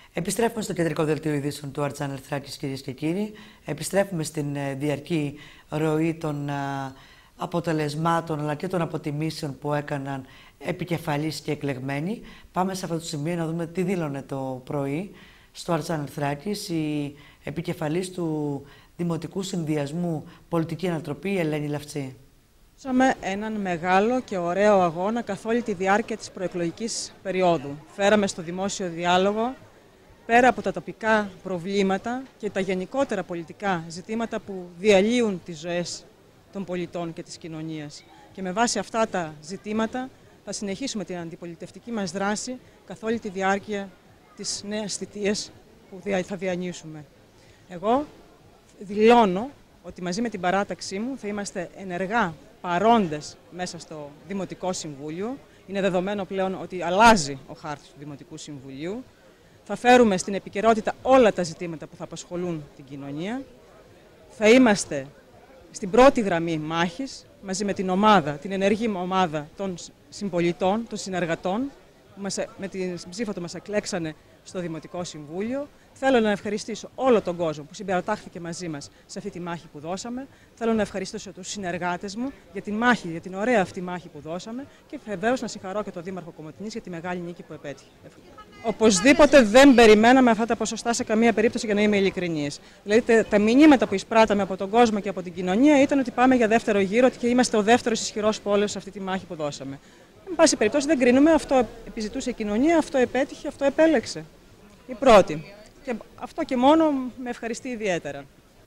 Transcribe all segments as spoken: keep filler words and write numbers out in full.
Επιστρέφουμε στο κεντρικό δελτίο ειδήσεων του Art Channel Θράκης, κυρίες και κύριοι. Επιστρέφουμε στην διαρκή ροή των αποτελεσμάτων αλλά και των αποτιμήσεων που έκαναν επικεφαλής και εκλεγμένοι. Πάμε σε αυτό το σημείο να δούμε τι δήλωνε το πρωί στο Art Channel Θράκης η επικεφαλής του Δημοτικού Συνδυασμού Πολιτική Ανατροπή, η Ελένη Λαυτσή. Είχαμε έναν μεγάλο και ωραίο αγώνα καθ' όλη τη διάρκεια της προεκλογικής περίοδου. Φέραμε στο δημόσιο διάλογο, πέρα από τα τοπικά προβλήματα και τα γενικότερα πολιτικά ζητήματα που διαλύουν τις ζωές των πολιτών και της κοινωνίας. Και με βάση αυτά τα ζητήματα θα συνεχίσουμε την αντιπολιτευτική μας δράση καθ' όλη τη διάρκεια της νέας θητείας που θα διανύσουμε. Εγώ δηλώνω ότι μαζί με την παράταξή μου θα είμαστε ενεργά παρόντες μέσα στο Δημοτικό Συμβούλιο. Είναι δεδομένο πλέον ότι αλλάζει ο χάρτης του Δημοτικού Συμβουλίου. Θα φέρουμε στην επικαιρότητα όλα τα ζητήματα που θα απασχολούν την κοινωνία. Θα είμαστε στην πρώτη γραμμή μάχης μαζί με την ομάδα, την ενεργή ομάδα των συμπολιτών, των συνεργατών που μας, με την ψήφο του μας εκλέξανε στο Δημοτικό Συμβούλιο. Θέλω να ευχαριστήσω όλο τον κόσμο που συμπερατάχθηκε μαζί μας σε αυτή τη μάχη που δώσαμε. Θέλω να ευχαριστήσω τους συνεργάτες μου για την μάχη, για την ωραία αυτή μάχη που δώσαμε και βεβαίως να συγχαρώ και τον Δήμαρχο Κομοτηνής για τη μεγάλη νίκη που επέτυχε. Οπωσδήποτε δεν περιμέναμε αυτά τα ποσοστά σε καμία περίπτωση, για να είμαι ειλικρινής. Δηλαδή τα μηνύματα που εισπράταμε από τον κόσμο και από την κοινωνία ήταν ότι πάμε για δεύτερο γύρο και είμαστε ο δεύτερος ισχυρός πόλος σε αυτή τη μάχη που δώσαμε. Εν πάση περιπτώσει δεν κρίνουμε, αυτό επιζητούσε η κοινωνία, αυτό επέτυχε, αυτό επέλεξε. Η πρώτη. Και αυτό και μόνο με ευχαριστεί ιδιαίτερα.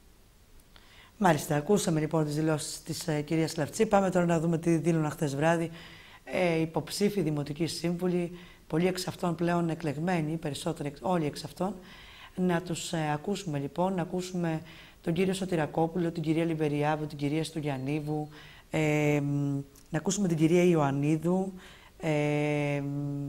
Μάλιστα, ακούσαμε λοιπόν τις δηλώσεις της ε, κυρίας Λαυτσή. Πάμε τώρα να δούμε τι δήλωναν χθες βράδυ ε, υποψήφοι δημοτικοί σύμβουλοι, πολλοί εξ αυτών πλέον εκλεγμένοι, περισσότεροι όλοι εξ αυτών. Να τους ε, ακούσουμε λοιπόν, να ακούσουμε τον κύριο Σωτηρακόπουλο, την κυρία Λιβεριάβου, την κυρία Στουγιαννίβου, ε, να ακούσουμε την κυρία Ιωαννίδου, ε,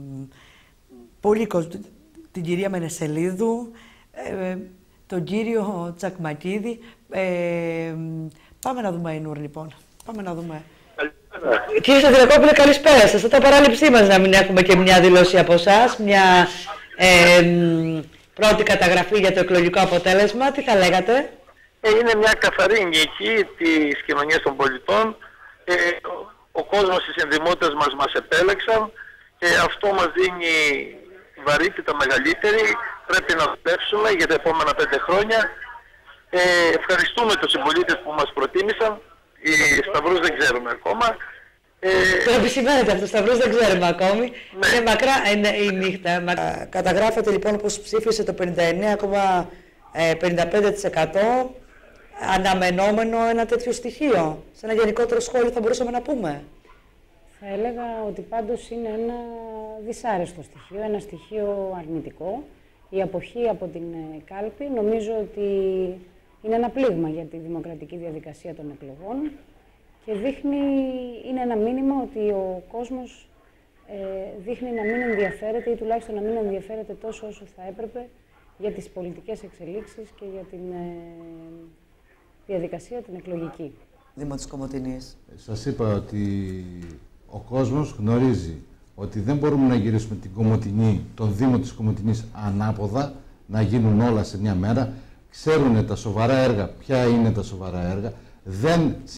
πολύ κόσμο, την κυρία Μενεσελίδου, ε, τον κύριο Τσακμακίδη. Ε, πάμε να δούμε, Αϊνούρ, λοιπόν. Πάμε να δούμε. Καλησπέρα. Κύριε Σωτηρακόπουλε, καλησπέρα σας. Ήταν παράληψή μας να μην έχουμε και μια δήλωση από εσάς, μια ε, πρώτη καταγραφή για το εκλογικό αποτέλεσμα. Τι θα λέγατε? Είναι μια καθαρή νίκη της κοινωνίας των πολιτών. Ε, ο, ο κόσμος, οι συνδημότες μας μας επέλεξαν και αυτό μας δίνει βαρύτητα μεγαλύτερη. Πρέπει να δουλέψουμε για τα επόμενα πέντε χρόνια. Ε, ευχαριστούμε τους συμπολίτες που μας προτίμησαν. Οι Σταυρούς δεν ξέρουμε ακόμα. Ε, το επισημαίνετε αυτό, Σταυρούς δεν ξέρουμε ακόμη. Ναι. Είναι μακρά είναι η νύχτα. Μα... Καταγράφεται λοιπόν πως ψήφισε το πενήντα εννέα κόμμα πενήντα πέντε τοις εκατό. Αναμενόμενο ένα τέτοιο στοιχείο. Σε ένα γενικότερο σχόλιο θα μπορούσαμε να πούμε. Θα έλεγα ότι πάντως είναι ένα δυσάρεστο στοιχείο, ένα στοιχείο αρνητικό. Η αποχή από την κάλπη νομίζω ότι είναι ένα πλήγμα για τη δημοκρατική διαδικασία των εκλογών και δείχνει, είναι ένα μήνυμα ότι ο κόσμος ε, δείχνει να μην ενδιαφέρεται ή τουλάχιστον να μην ενδιαφέρεται τόσο όσο θα έπρεπε για τις πολιτικές εξελίξεις και για την ε, διαδικασία την εκλογική. Δήμο της Κομοτηνής. Σας είπα ότι ο κόσμος γνωρίζει ότι δεν μπορούμε να γυρίσουμε την Κομοτηνή, τον Δήμο της Κομοτηνής ανάποδα, να γίνουν όλα σε μια μέρα. Ξέρουν τα σοβαρά έργα, ποια είναι τα σοβαρά έργα. Δεν